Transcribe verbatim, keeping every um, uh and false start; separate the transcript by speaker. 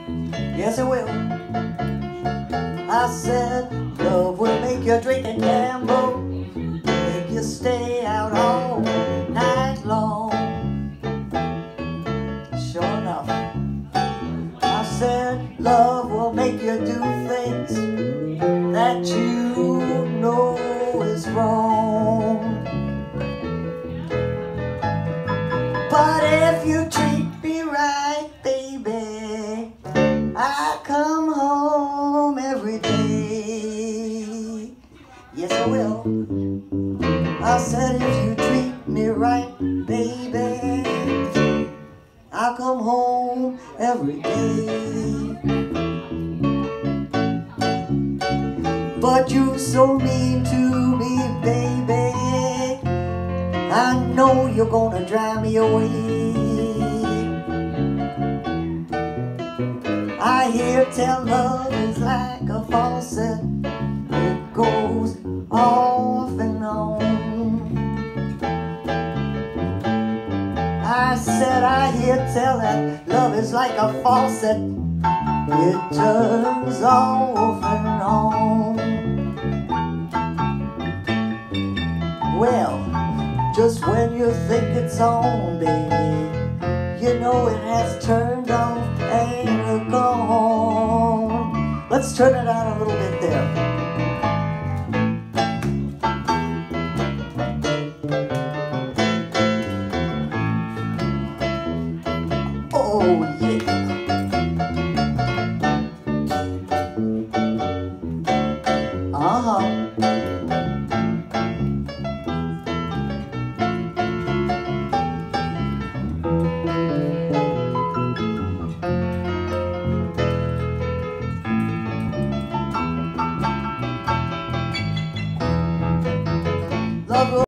Speaker 1: Yes, it will. I said love will make you drink and gamble, make you stay out all night long. Sure enough, I said love will make you do things that you know is wrong. But if you treat me right, baby, I come home every day. Yes, I will. I said if you treat me right, baby, I'll come home every day. But you're so mean to me, baby, I know you're gonna drive me away. I hear tell love is like a faucet, it goes off and on. I said I hear tell that love is like a faucet, it turns off and on. Well, just when you think it's on, baby, you know it has turned off and gone. Let's turn it on a little bit there. Oh yeah. Uh-huh. Love